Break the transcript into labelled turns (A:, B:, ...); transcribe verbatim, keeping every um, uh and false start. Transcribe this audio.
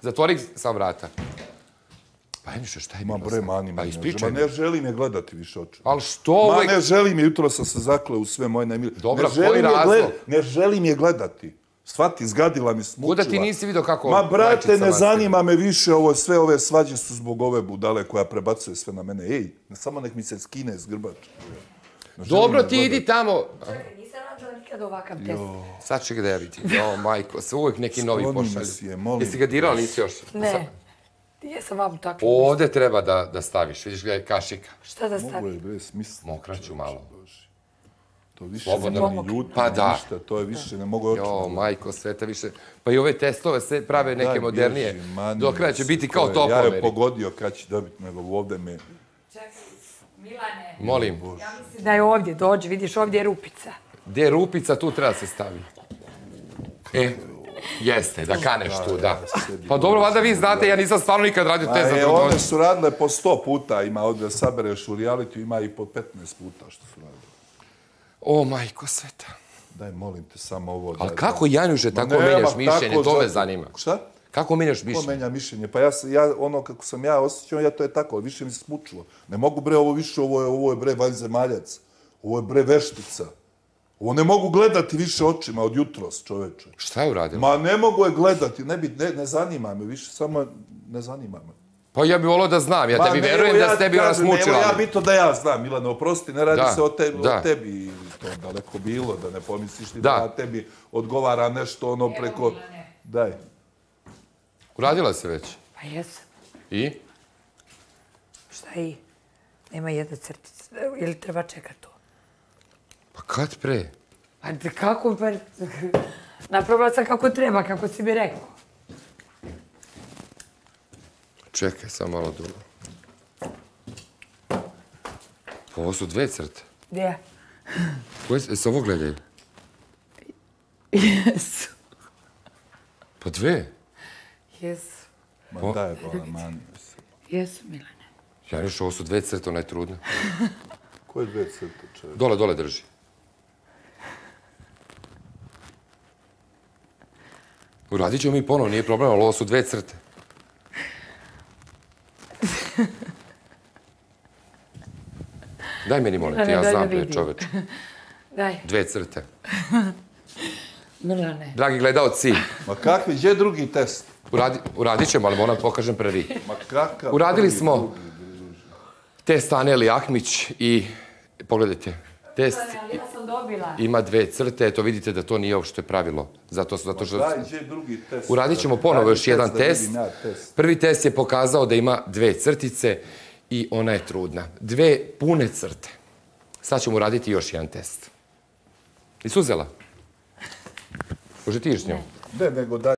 A: Zatvori sam vrata. Pa Emiša, šta je bilo?
B: Ma bre, mani,
A: pa
B: ma ne želim je gledati više oči.
A: Ali što uvijek...
B: Ma ne želim je, jutro sam se zakleo u sve moje najmilije.
A: Dobro, koji razlog?
B: Ne želim je gledati. Svati, zgadila mi, smučila.
A: Kuda ti nisi vidio kako...
B: Ma brate, ne zanima me više ovo, sve ove svađe su zbog ove budale koja prebacuje sve na mene. Ej, ne samo nek mi se skine s grbača.
A: Dobro, ti idi tamo...
C: Čekaj, nisam nađela nikad ovakav test.
A: Sad će ga da ja vidim. Jo, majko, se uvijek neki novi pošalju. Jesi ga dirala, nisi još?
C: Ne. Jesam vam tako.
A: Ovdje treba da staviš, vidiš ga je kašika.
C: Šta da stavim?
B: Mogu je, bre, smisla.
A: Mokraću malo.
B: To više ne ljuti,
A: pa da.
B: ništa, to je više, ne mogu očinu.
A: Jo, majko, sveta više. Pa i ove testove sve prave neke modernije. Do kraja će biti kao topomeri.
B: Ja je pogodio kad će dobiti, nego ovdje me...
C: Čekaj, Milane.
A: Molim.
C: Ja mislim da je ovdje, dođi, vidiš, ovdje je rupica.
A: Gdje je rupica, tu treba se staviti. E, jeste, da kaneš tu, da. Pa dobro, valjda vi znate, ja nisam stvarno nikad radio test za trudnoću.
B: One su radile po sto puta, ima ovdje da sabereš u realitiju, ima i po petnaest puta što su radile.
A: O, majko sveta.
B: Daj, molim te, samo ovo.
A: Ali kako, Janjuše, tako menjaš mišljenje, to me zanima.
B: Šta?
A: Kako menjaš mišljenje?
B: Ko menja mišljenje? Pa ja, ono kako sam ja osjećao, ja to je tako, više mi se smučilo. Ne mogu bre ovo više, ovo je bre vanzemaljac. Ovo je bre veštica. Ovo ne mogu gledati više očima od jutros, čoveče.
A: Šta je uradila?
B: Ma ne mogu je gledati, ne zanima me više, samo ne zanima me.
A: Pa ja bih volio da znam, ja tebi verujem da se tebi ona smučila.
B: Evo ja bitno da ja znam, Milane, oprosti, ne radi se o tebi, to je daleko bilo, da ne pomisliš ti da tebi odgovara nešto ono preko... Daj.
A: Uradila se već?
C: Pa jesam.
A: I?
C: Šta i? Nema jedna crtica, ili treba čekati to?
A: Pa kad pre?
C: Pa kako pre... Napravila sam kako treba, kako si mi rekao.
A: Čekaj, sam malo dugo. Pa ovo su dve crte.
C: Gdje?
A: Koje se ovo gledaju?
C: Jesu.
A: Pa dve?
C: Jesu.
B: Ma daj, bola, mani se.
C: Jesu, Milane.
A: Ja još, ovo su dve crte, ona je trudna.
B: Koje dve crte, čovjek?
A: Dole, dole drži. Uradit ćemo mi ponovo, nije problem, ali ovo su dve crte. Daj meni, molim ti, ja znam da je čoveč.
C: Daj.
A: Dve crte.
C: Milane.
A: Dragi gledalci.
B: Ma kakvi, gdje je drugi test?
A: Uradit ćemo, ali moram pokažem prvi.
B: Ma kakav?
A: Uradili smo test Aneli Ahmić i, pogledajte, test
C: Ja sam dobila.
A: ima dve crte, eto vidite da to nije uopšte pravilo. Zato što...
B: Daj, gdje je drugi test?
A: Uradit ćemo ponovo još jedan test. Prvi test je pokazao da ima dve crtice i ona je trudna. Dve pune crte. Sad ćemo uraditi još jedan test. Nisi uzela? Može ti iš s njom?
B: Ne, nego daj.